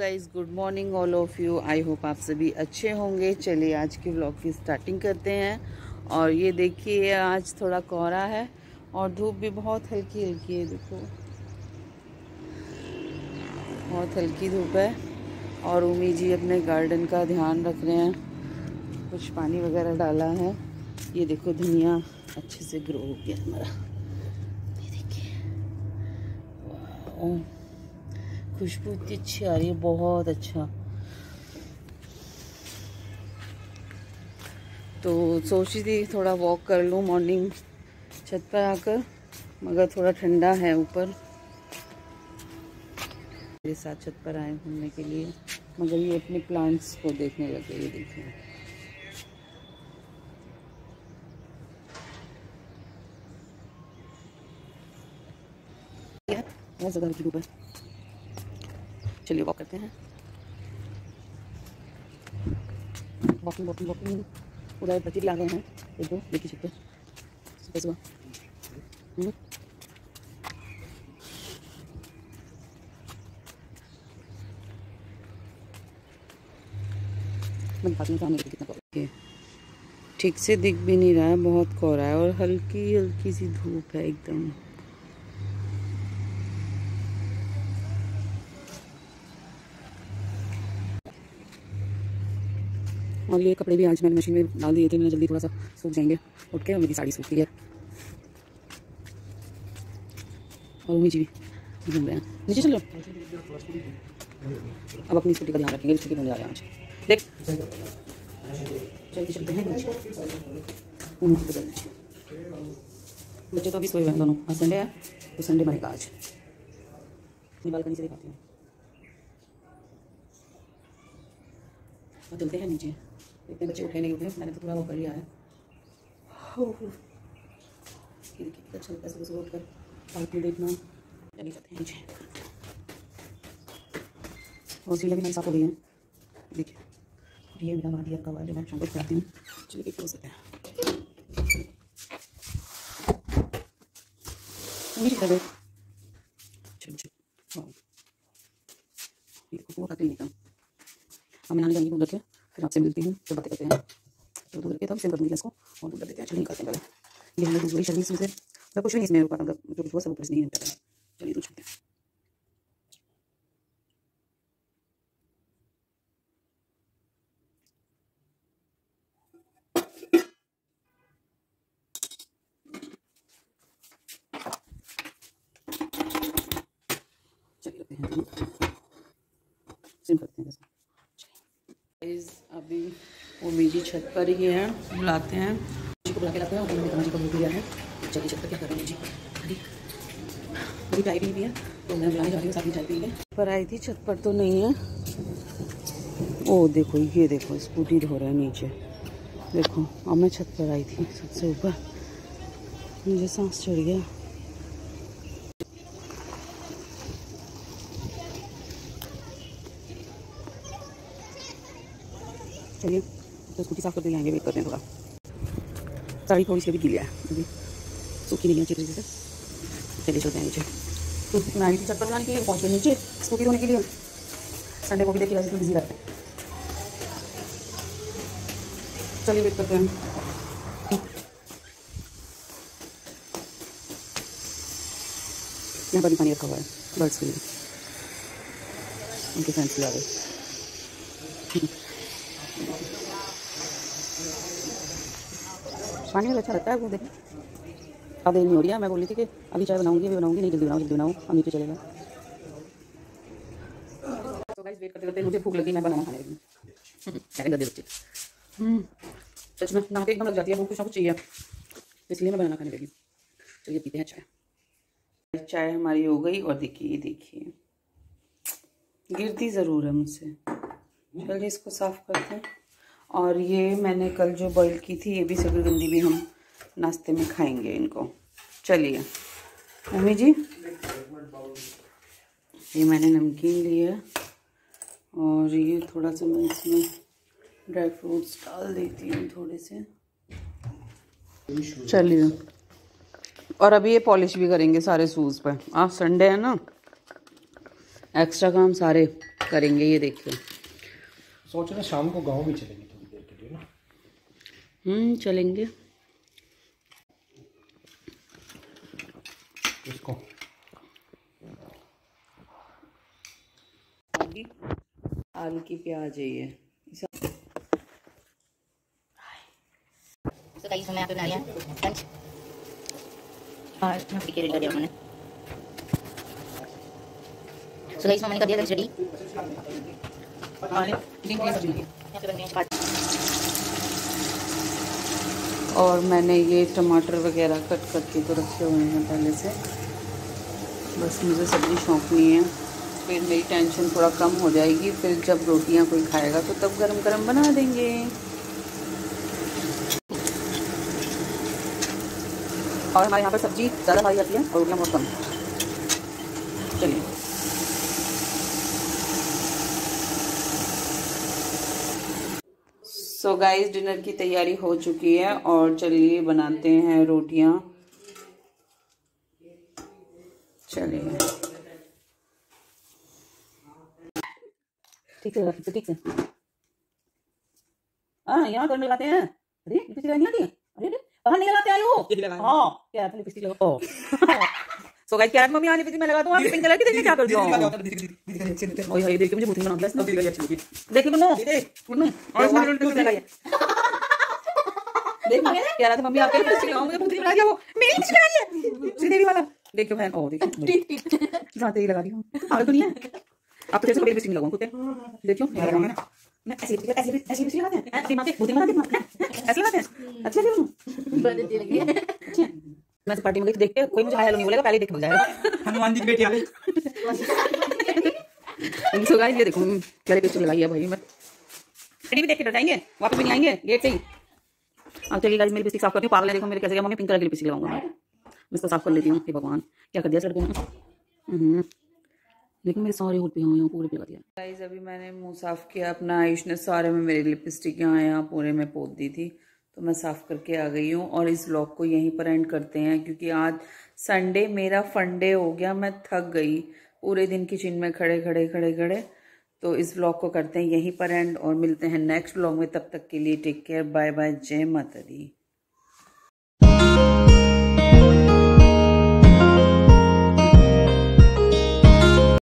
Guys, good morning all of you. I hope आप सभी अच्छे होंगे। चलिए आज के व्लॉग की स्टार्टिंग करते हैं। और ये देखिए आज थोड़ा कोहरा है और धूप भी बहुत हल्की हल्की है। देखो बहुत हल्की धूप है। और उमी जी अपने गार्डन का ध्यान रख रहे हैं, कुछ पानी वगैरह डाला है। ये देखो धनिया अच्छे से ग्रो हो गया हमारा। ये देखिए खुशबू इतनी अच्छी आ रही है, बहुत अच्छा। तो सोची थी थोड़ा वॉक कर लूँ मॉर्निंग छत पर आकर, मगर थोड़ा ठंडा है ऊपर। मेरे साथ छत पर आए घूमने के लिए, मगर ये अपने प्लांट्स को देखने लगे। ये देखिए बहुत ज़्यादा हल्की धूप है। चलिए वॉक करते हैं। Walking walking walking. उधर बच्चे भी आ गए हैं, एक दो देखिए छत पे सुबह सुबह। कितना ठीक से दिख भी नहीं रहा है, बहुत कोहरा है और हल्की हल्की सी धूप है एकदम। और ये कपड़े भी आज मैंने मशीन में डाल दिए थे, मैंने जल्दी थोड़ा सा सूख जाएंगे उठ के। और मेरी साड़ी सूख गई है और उम्मी जी भी घूम रहे हैं। नीचे चलो, अब अपनी स्कूटी का ध्यान रखेंगे। स्कूटी बन जा रहे हैं आज। देख चलते चलते हैं नीचे। बच्चे तो अभी सोए हुए हैं दोनों। आज संडे है तो संडे बनेगा आज। अपनी बालकनी से दिखाती हूँ। और चलते हैं नीचे। इतने बच्चे उठे नहीं उठे, मैंने तो पूरा वो कर लिया है। देखिए कितना अच्छा लगता है सुबह सुबह उठकर पार्क में देखना। चलिए जाते हैं नीचे। और सीढ़ियाँ भी मेरी साफ हो गई हैं। देखिए ये मेरा वादिया का वाले मैं शाम को कराती हूँ। चलिए हो सकते हैं वो खाते नहीं था। हम नहाने जाएंगे दूध रखे, फिर आपसे मिलती हूँ, फिर बातें करते हैं। तो दूध रखे तब सेम कर दूँगी इसको और दूध रख देते हैं। चलिए निकालते हैं पहले। ये हमने दूध बड़ी शर्मी से मतलब कुछ भी नहीं इसमें रुका था, जो कुछ हुआ सब ऊपर से नहीं निकलता है। चलिए दूध छूटते हैं। चलिए रखते हैं, सिम करते हैं। अभी वो मेरी छत पर ही है, बुलाते हैं जी को, बुला के लाते हैं। और मैंने जी को बोल दिया है। चलिए छत पर क्या कर रहे हैं जी। अभी चाय पी है तो मैं बुलाने जा रही हूँ, साथ में चाय पीएंगे। पर आई थी छत पर तो नहीं है। ओ देखो, ये देखो स्कूटी धो रहा है नीचे। देखो अब मैं छत पर आई थी सबसे ऊपर, मुझे सांस चढ़ गया। चलिए तो स्कूटी साफ करते जाएंगे, वेट करते हैं थोड़ा। साड़ी थोड़ी सी भी गीली है, अभी सूखी नहीं है अच्छी तरीके से। चलिए चलते हैं नीचे। तो मैं आई थी छत पर जाने के लिए, पहुँच गई नीचे स्कूटी धोने के लिए। संडे को भी देखिए वैसे बिजी रहते हैं। चलिए वेट करते हैं। यहाँ पर भी पानी रखा हुआ है बर्ड्स के लिए, उनके फ्रेंड्स भी आ गए। पानी में अच्छा लगता है वो। देखो अब नहीं हो रही है। मैं बोल रही थी कि अभी चाय बनाऊंगी, अभी बनाऊंगी, नहीं जल्दी बनाऊँ जल्दी बनाऊँ, अब नीचे चलेगा। तो गाइस वेट करते करते मुझे भूख लगी, मैं बनाना खाने लगी। क्या गंदे बच्चे। सच में नहा के एकदम लग जाती है भूख, कुछ ना कुछ चाहिए, इसलिए मैं बनाना खाने लगी। चलिए पीते हैं चाय। चाय हमारी हो गई और देखिए देखिए गिरती ज़रूर है मुझसे। चलिए इसको साफ़ करते हैं। और ये मैंने कल जो बॉईल की थी, ये भी शकरकंदी भी हम नाश्ते में खाएंगे इनको। चलिए मम्मी जी, ये मैंने नमकीन लिया और ये थोड़ा सा मैं इसमें ड्राई फ्रूट्स डाल देती हूँ थोड़े से। चलिए और अभी ये पॉलिश भी करेंगे सारे शूज़ पे। आज संडे है ना, एक्स्ट्रा काम सारे करेंगे, ये देखिए। सोच रहे शाम को गांव भी चलेंगे थोड़ी देर के लिए ना। चलेंगे। इसको आलू की प्याज है ये। तो कई समय यहाँ पे बना लिया लंच और मम्मी के रेडी कर दिया उन्होंने। तो कई मैंने कर दिया लंच रेडी और मैंने ये टमाटर वगैरह कट करके तो रखे हुए हैं पहले से। बस मुझे सब्ज़ी शौक नहीं है, फिर मेरी टेंशन थोड़ा कम हो जाएगी। फिर जब रोटियां कोई खाएगा तो तब गरम गरम बना देंगे। और हमारे यहाँ पर सब्ज़ी ज़्यादा खाई जाती है और रोटियाँ बहुत कम। चलिए सो गाइस, डिनर की तैयारी हो चुकी है और चलिए बनाते हैं रोटियां। चलिए ठीक है, ठीक है। हाँ, यहाँ कौन लगाते हैं? अरे लिपस्टिक नहीं आती है? अरे बाहर नहीं लगाते आयो। हाँ क्या लिपस्टिक लगाओ। सो गाइस, क्या मम्मी लिपस्टिक मैं लगा दूं, आप पिंक कलर की देखिए क्या कर दियो। ओए हाय, देखिए मुझे भूत बना दिया। देखिए गुन्नू और इसमें लिपस्टिक लगाई है। देखिए कह रहा था मम्मी आपके लिपस्टिक लगाओ, मुझे भूत बना दिया। वो मेरी लिपस्टिक लगाई है श्रीदेवी वाला। देखियो बहन, ओ देखिए जाते ही लगा दी हूं। और तो नहीं है, आप जैसे लिपस्टिक लगाऊं कुत्ते। देखियो मैं ऐसे लिपस्टिक लगाते हैं, ऐसे माथे भूत बना देते हैं, ऐसे लगाते हैं। अच्छा लगी है। मैं पार्टी में गई देख के कोई मुझे हाय हेलो नहीं बोलेगा, पहले ही देख मिल जाएगा। हनुमान जी की बेटी आ गई। सो गाइस, ये देखो क्या लिपस्टिक लगाई है भाई। मैं भी देख के डर जाएंगे, वापस भी नहीं आएंगे गेट से ही। अब चलिए गाइस, मेरी लिपस्टिक साफ करती हूँ। पागल है, देखो मेरे कैसे मम्मी पिंक कलर की लिपस्टिक लगाऊंगा। मैं इसको साफ कर लेती हूँ। हे भगवान, क्या कर दिया इस लड़के ने। देखो मेरे सारे होट पे यहाँ पूरे पे लगा दिया। गाइस, अभी मैंने मुंह साफ किया अपना। आयुष ने सारे में मेरी लिपस्टिक यहाँ पूरे में पोत दी थी, तो मैं साफ करके आ गई हूँ। और इस व्लॉग को यहीं पर एंड करते हैं, क्योंकि आज संडे मेरा फंडे हो गया। मैं थक गई पूरे दिन किचन में खड़े। तो इस व्लॉग को करते हैं यहीं पर एंड और मिलते हैं नेक्स्ट व्लॉग में। तब तक के लिए टेक केयर, बाय बाय, जय माता दी।